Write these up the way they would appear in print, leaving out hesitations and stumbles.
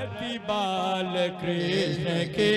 आरती बाल कृष्ण के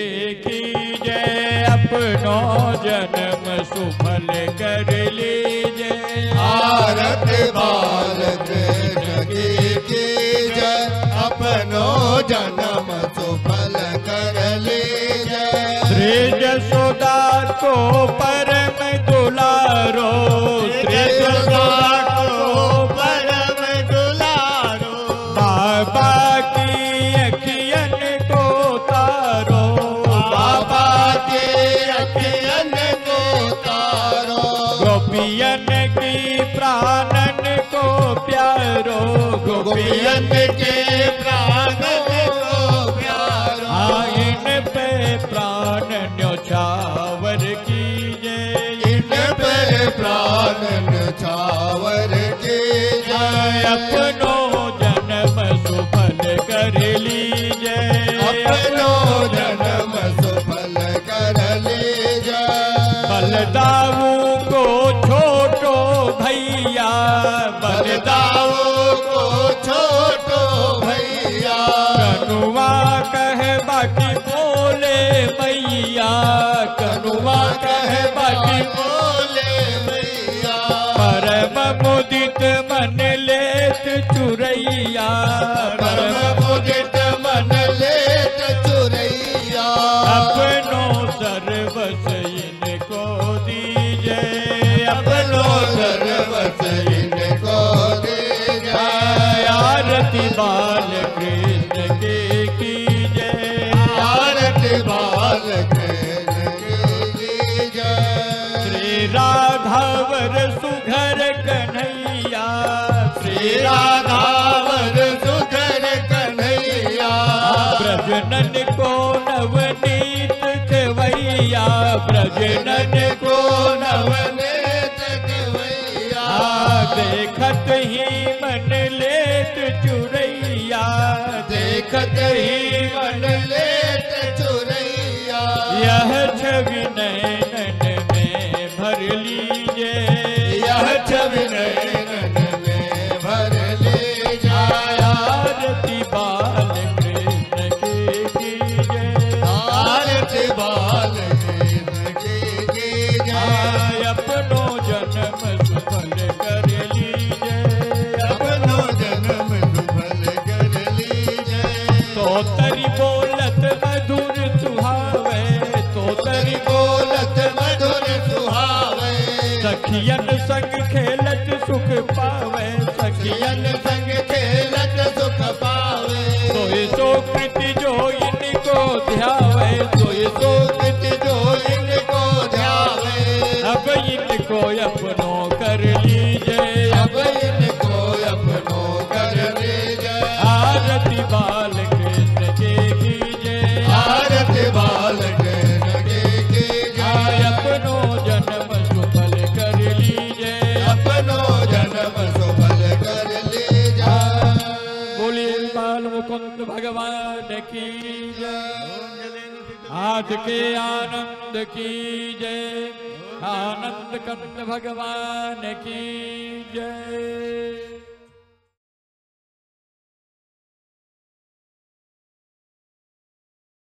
कीजय, अपनो जन्म सुफल कर लीजय। आरती बाल कृष्ण की कीजय, अपनो जन्म सुफल कर लीजय। श्री यशोदा को परम दुलारो, श्री यशोदा को परम दुलारो, बाबा की अखियन को तारो, बाबा के अखियन को तारो। गोपियन की प्राणन को प्यारो, गोपियन के प्राणन को प्यारो। इन पे प्राण न्योछावर कीजय, इन पे प्राण न्योछावर कीजय। अपनो जन्म सुफल कर लीजय, अपनो जन्म सुफल कर लीजय। बलदाऊ को छोटो भैया, बलदाऊ को छोटो भैया। कनुआ कहे बाकी बोले मैया, कनुआ कहे बाकी बोले भैया। परम मुदित मन लेत चुरैया, परम मुदित मन लेत चुरैया। अपनो सर्वस इनको दीजय, अपनो सर्वस इनको दीजय। आरती बाल कृष्ण के कीजय, आरती बाल कृष्ण की कीजय। श्री राधावर सुघर कन्हैया, श्री राधावर सुघर कन्हैया। ब्रजनन को नवनीत खवैया, ब्रजनन को नवनीत खवैया। देखत ही मन लेत चुरैया, देखत ही मन लेत चुरैया। यह छवि नैनन में भर लीजिए, यह छवि नैनन में भर लीजय। आरती बाल कृष्ण की कीजय, आरती बाल कृष्ण की कीजय। अपनो जन्म सुफल कर लीजिए, अपनो जन्म सुफल कर लीजय। तो तरी बोलत मधुर सुहावे, तो तरी बोलत मधुर सुहावे। सखियन संग खेलत सुख पावे, सखियन संग खेलत सुख पावे। सोए सो कृति जो इनको ध्यावे, सोए सो कृति जो इनको ध्यावे। अब इनको अपनो कर लीजिए, अब इनको अपनो कर लीजय। आरती बाल कृष्ण के कीजय, आरती बाल कृष्ण की कीजय। अपनो जन्म सुफल कर लीजिए, अपनो जन्म सुफल कर लीजय। बोलिए बाल मुकुंद भगवान की जय, आज के आनंद की जय, आनंद कंद भगवान की जय।